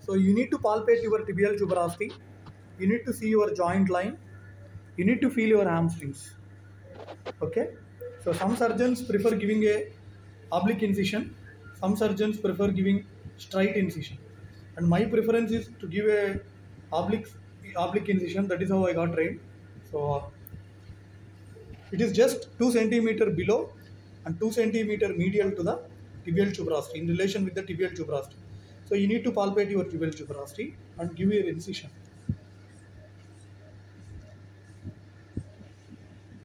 So you need to palpate your tibial tuberosity. You need to see your joint line. You need to feel your hamstrings. Okay. So some surgeons prefer giving a oblique incision. Some surgeons prefer giving straight incision. And my preference is to give a oblique incision. That is how I got trained. So it is just 2 centimeter below and 2 centimeter medial to the tibial tuberosity in relation with the tibial tuberosity. So you need to palpate your tibial tuberosity and give your incision.